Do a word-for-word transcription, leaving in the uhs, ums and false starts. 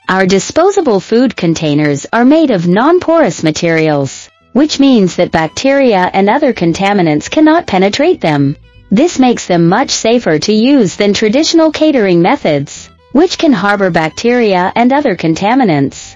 Our disposable food containers are made of non-porous materials, which means that bacteria and other contaminants cannot penetrate them. This makes them much safer to use than traditional catering methods, which can harbor bacteria and other contaminants.